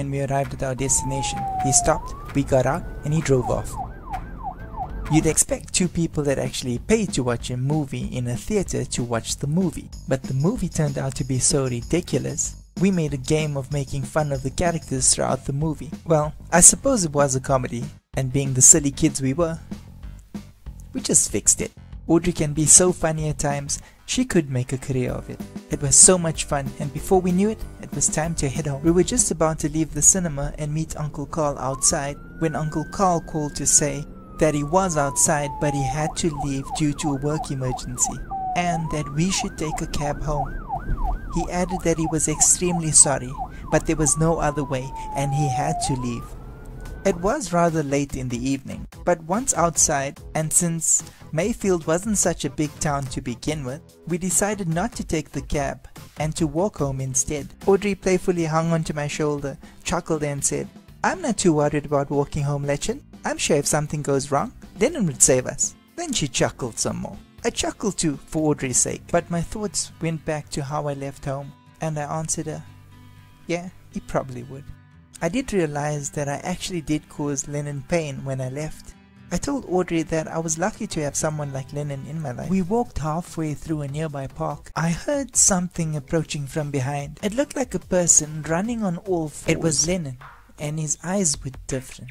When we arrived at our destination, he stopped, we got out, and he drove off. You'd expect two people that actually paid to watch a movie in a theater to watch the movie, but the movie turned out to be so ridiculous. We made a game of making fun of the characters throughout the movie. Well, I suppose it was a comedy, and being the silly kids we were, we just fixed it. Audrey can be so funny at times, she could make a career of it. It was so much fun, and before we knew it, it was time to head home. We were just about to leave the cinema and meet Uncle Carl outside when Uncle Carl called to say that he was outside but he had to leave due to a work emergency and that we should take a cab home. He added that he was extremely sorry, but there was no other way and he had to leave. It was rather late in the evening, but once outside, and since Mayfield wasn't such a big town to begin with, we decided not to take the cab and to walk home instead. Audrey playfully hung onto my shoulder, chuckled and said, "I'm not too worried about walking home, Lechin. I'm sure if something goes wrong, Lennon would save us." Then she chuckled some more. I chuckled too, for Audrey's sake, but my thoughts went back to how I left home, and I answered her, yeah, he probably would. I did realize that I actually did cause Lennon pain when I left. I told Audrey that I was lucky to have someone like Lennon in my life. We walked halfway through a nearby park. I heard something approaching from behind. It looked like a person running on all fours. It was Lennon, and his eyes were different.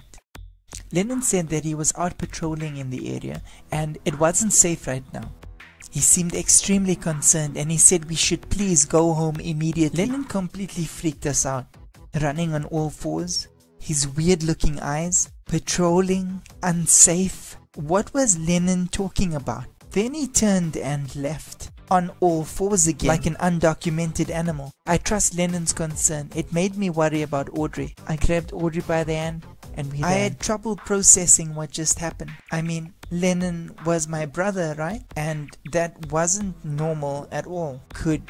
Lennon said that he was out patrolling in the area and it wasn't safe right now. He seemed extremely concerned and he said we should please go home immediately. Lennon completely freaked us out. Running on all fours, his weird looking eyes, patrolling, unsafe. What was Lennon talking about? Then he turned and left. On all fours again, like an undocumented animal. I trust Lennon's concern. It made me worry about Audrey. I grabbed Audrey by the hand and we ran. I had trouble processing what just happened. I mean, Lennon was my brother, right? And that wasn't normal at all. Could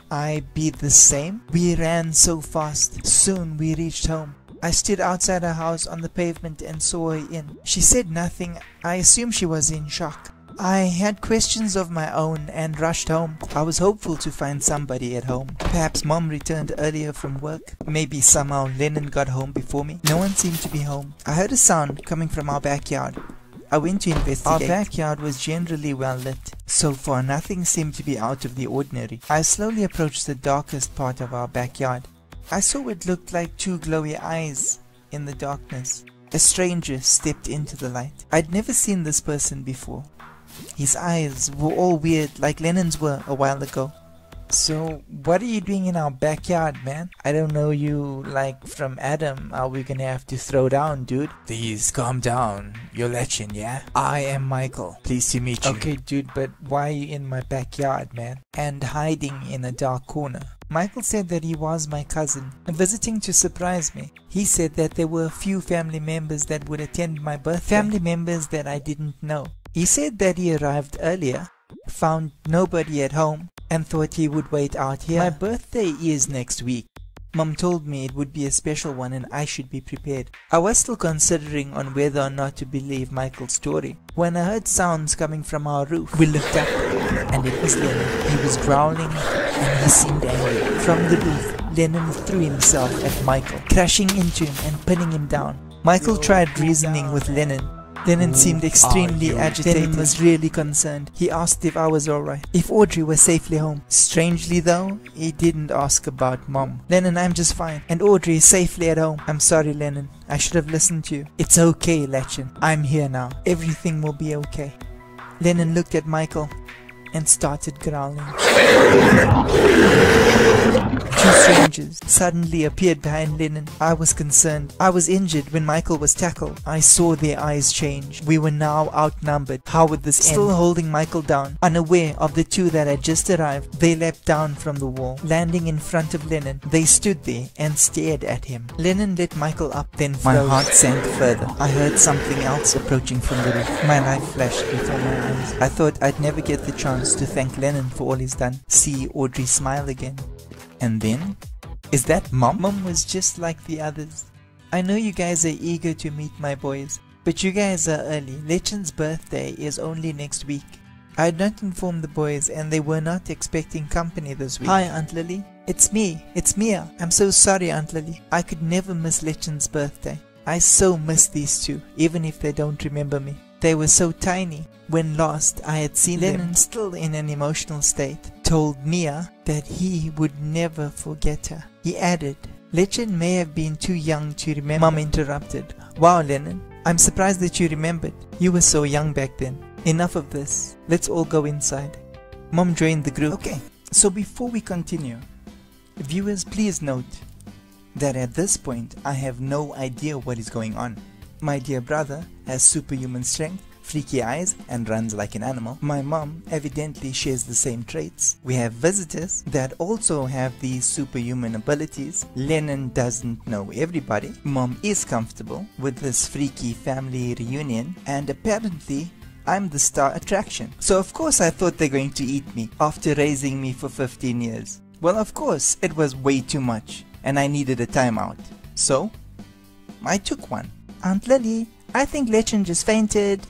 I be the same? We ran so fast. Soon we reached home. I stood outside her house on the pavement and saw her in. She said nothing. I assume she was in shock. I had questions of my own and rushed home. I was hopeful to find somebody at home. Perhaps Mom returned earlier from work. Maybe somehow Lennon got home before me. No one seemed to be home. I heard a sound coming from our backyard. I went to investigate. Our backyard was generally well lit. So far nothing seemed to be out of the ordinary. I slowly approached the darkest part of our backyard. I saw what looked like two glowy eyes in the darkness. A stranger stepped into the light. I'd never seen this person before. His eyes were all weird like Lennon's were a while ago. "So, what are you doing in our backyard, man? I don't know you like from Adam. Are we gonna have to throw down, dude?" Please calm down. You're Lechin, yeah? I am Michael. Pleased to meet you. Okay, dude, but why are you in my backyard, man? And hiding in a dark corner? Michael said that he was my cousin, visiting to surprise me. He said that there were a few family members that would attend my birthday. Family members that I didn't know. He said that he arrived earlier, found nobody at home, and thought he would wait out here. My birthday is next week. Mom told me it would be a special one and I should be prepared. I was still considering on whether or not to believe Michael's story when I heard sounds coming from our roof. We looked up and it was Lennon. He was growling and he seemed angry. From the roof, Lennon threw himself at Michael, crashing into him and pinning him down. Michael tried reasoning with Lennon. Lennon seemed extremely agitated. Lennon was really concerned. He asked if I was alright, if Audrey was safely home. Strangely though, he didn't ask about Mom. "Lennon, I'm just fine, and Audrey is safely at home." "I'm sorry, Lennon. I should have listened to you." "It's okay, Lechin. I'm here now. Everything will be okay." Lennon looked at Michael and started growling. Two strangers suddenly appeared behind Lennon. I was concerned. I was injured when Michael was tackled. I saw their eyes change. We were now outnumbered. How would this end? Still holding Michael down, unaware of the two that had just arrived, they leapt down from the wall, landing in front of Lennon. They stood there and stared at him. Lennon let Michael up, then froze. My heart sank further. I heard something else approaching from the roof. My life flashed before my eyes. I thought I'd never get the chance to thank Lennon for all he's done. See Audrey smile again. And then, is that Mom? Mom was just like the others. "I know you guys are eager to meet my boys, but you guys are early. Lechin's birthday is only next week. I had not informed the boys and they were not expecting company this week. Hi Aunt Lily. It's me. It's Mia. I'm so sorry Aunt Lily. I could never miss Lechen's birthday. I so miss these two, even if they don't remember me. They were so tiny. When last I had seen them, Lennon, still in an emotional state, told Mia that he would never forget her. He added, Lechen may have been too young to remember. Mom interrupted. Wow Lennon, I'm surprised that you remembered. You were so young back then. Enough of this. Let's all go inside. Mom joined the group. Okay, so before we continue, viewers, please note that at this point I have no idea what is going on. My dear brother has superhuman strength, freaky eyes, and runs like an animal. My mom evidently shares the same traits. We have visitors that also have these superhuman abilities. Lennon doesn't know everybody. Mom is comfortable with this freaky family reunion, and apparently I'm the star attraction. So of course I thought they're going to eat me after raising me for 15 years. Well, of course it was way too much and I needed a timeout. So I took one. Aunt Lily, I think Lechen just fainted.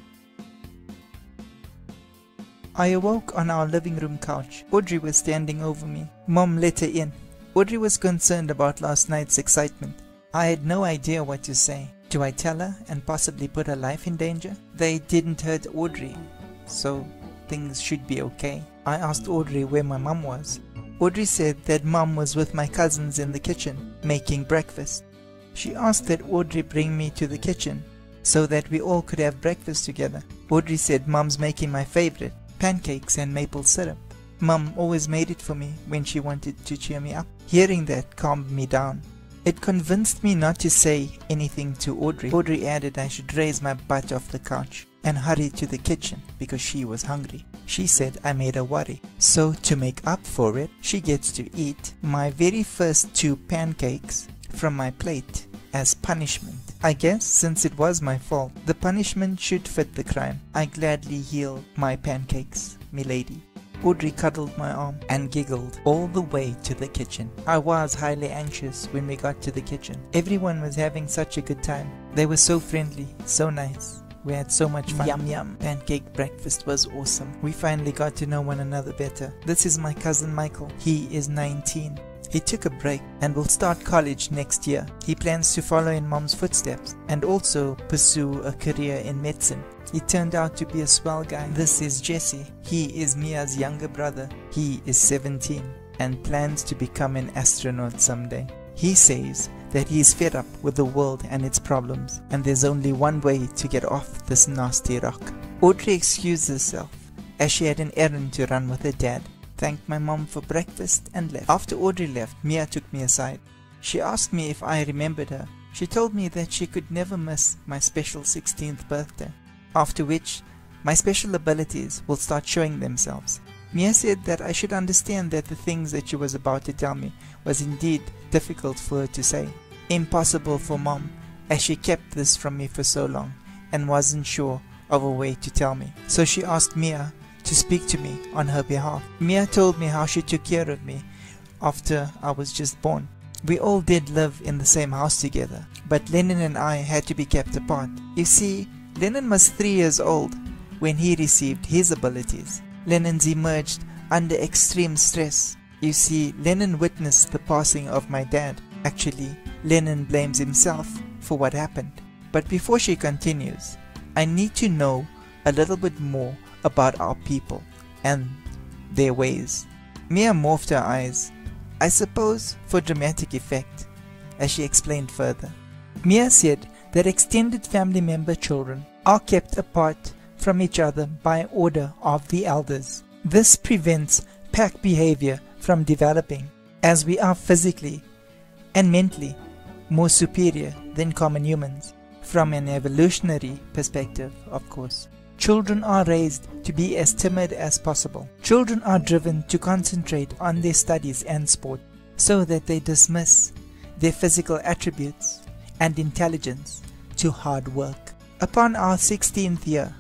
I awoke on our living room couch. Audrey was standing over me. Mom let her in. Audrey was concerned about last night's excitement. I had no idea what to say. Do I tell her and possibly put her life in danger? They didn't hurt Audrey, so things should be okay. I asked Audrey where my mum was. Audrey said that Mum was with my cousins in the kitchen, making breakfast. She asked that Audrey bring me to the kitchen, so that we all could have breakfast together. Audrey said Mum's making my favorite, pancakes and maple syrup. Mum always made it for me when she wanted to cheer me up. Hearing that calmed me down. It convinced me not to say anything to Audrey. Audrey added I should raise my butt off the couch and hurry to the kitchen because she was hungry. She said I made her worry. So to make up for it, she gets to eat my very first 2 pancakes from my plate as punishment. I guess since it was my fault, the punishment should fit the crime. I gladly heal my pancakes, milady. Audrey cuddled my arm and giggled all the way to the kitchen. I was highly anxious when we got to the kitchen. Everyone was having such a good time. They were so friendly, so nice. We had so much fun. Yum yum. Pancake breakfast was awesome. We finally got to know one another better. This is my cousin Michael. He is 19. He took a break and will start college next year. He plans to follow in Mom's footsteps and also pursue a career in medicine. He turned out to be a swell guy. This is Jesse. He is Mia's younger brother. He is 17 and plans to become an astronaut someday. He says that he is fed up with the world and its problems, and there's only one way to get off this nasty rock. Audrey excused herself as she had an errand to run with her dad, thanked my mom for breakfast and left. After Audrey left, Mia took me aside. She asked me if I remembered her. She told me that she could never miss my special 16th birthday, after which my special abilities will start showing themselves. Mia said that I should understand that the things that she was about to tell me was indeed difficult for her to say. Impossible for Mom, as she kept this from me for so long and wasn't sure of a way to tell me. So she asked Mia to speak to me on her behalf. Mia told me how she took care of me after I was just born. We all did live in the same house together, but Lennon and I had to be kept apart. You see, Lennon was 3 years old when he received his abilities. Lennon's emerged under extreme stress. You see, Lennon witnessed the passing of my dad. Actually, Lennon blames himself for what happened. But before she continues, I need to know a little bit more about our people and their ways. Mia morphed her eyes, I suppose for dramatic effect, as she explained further. Mia said that extended family member children are kept apart from each other by order of the elders. This prevents pack behavior from developing, as we are physically and mentally more superior than common humans. From an evolutionary perspective, of course. Children are raised to be as timid as possible. Children are driven to concentrate on their studies and sport, so that they dismiss their physical attributes and intelligence to hard work. Upon our 16th year,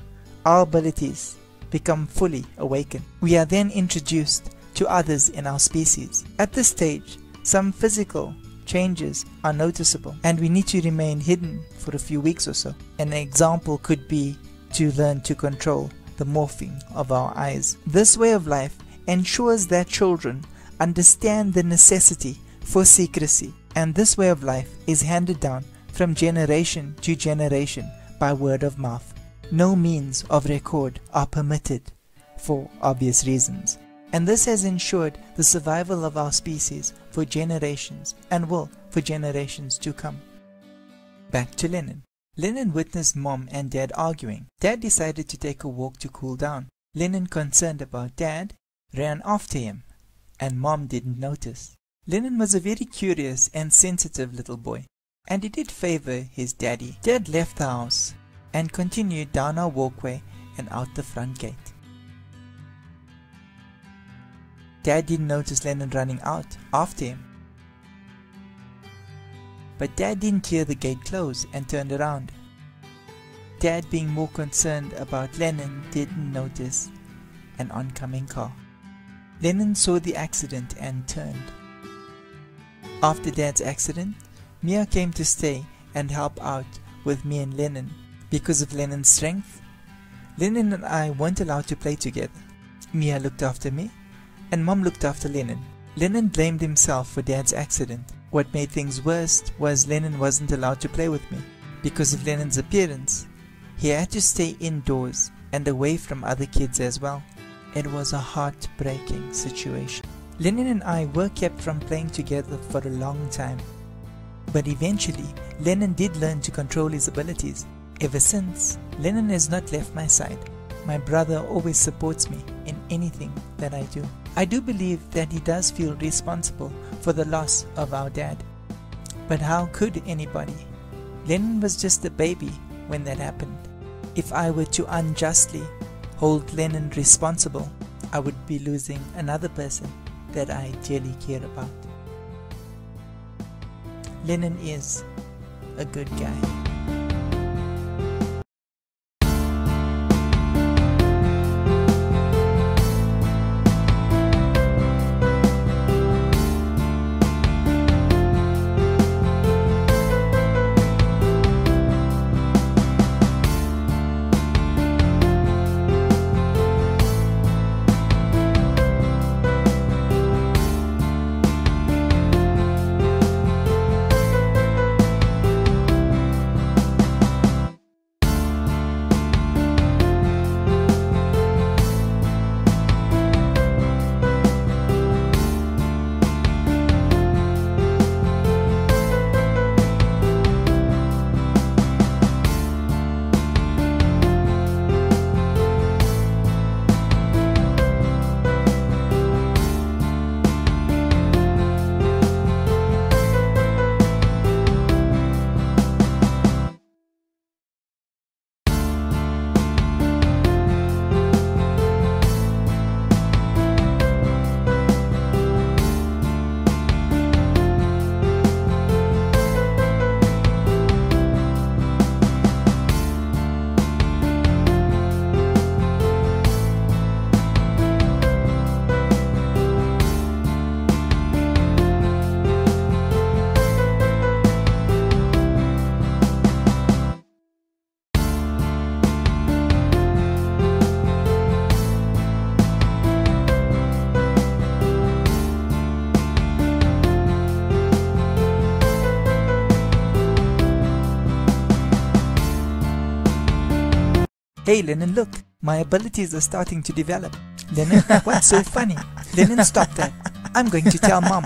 our abilities become fully awakened. We are then introduced to others in our species. At this stage, some physical changes are noticeable, and we need to remain hidden for a few weeks or so. An example could be to learn to control the morphing of our eyes. This way of life ensures that children understand the necessity for secrecy, and this way of life is handed down from generation to generation by word of mouth. No means of record are permitted for obvious reasons, and this has ensured the survival of our species for generations and will for generations to come. Back to Lennon. Lennon witnessed Mom and Dad arguing. Dad decided to take a walk to cool down. Lennon, concerned about Dad, ran after him, and Mom didn't notice. Lennon was a very curious and sensitive little boy, and he did favor his daddy. Dad left the house and continued down our walkway and out the front gate. Dad didn't notice Lennon running out after him, but Dad didn't hear the gate close and turned around. Dad, being more concerned about Lennon, didn't notice an oncoming car. Lennon saw the accident and turned. After Dad's accident, Mia came to stay and help out with me and Lennon. Because of Lennon's strength, Lennon and I weren't allowed to play together. Mia looked after me, and Mom looked after Lennon. Lennon blamed himself for Dad's accident. What made things worse was Lennon wasn't allowed to play with me. Because of Lennon's appearance, he had to stay indoors and away from other kids as well. It was a heartbreaking situation. Lennon and I were kept from playing together for a long time. But eventually, Lennon did learn to control his abilities. Ever since, Lennon has not left my side. My brother always supports me in anything that I do. I do believe that he does feel responsible for the loss of our dad. But how could anybody? Lennon was just a baby when that happened. If I were to unjustly hold Lennon responsible, I would be losing another person that I dearly care about. Lennon is a good guy. Hey Lennon, look, my abilities are starting to develop. Lennon, what's so funny? Lennon, stop that. I'm going to tell Mom.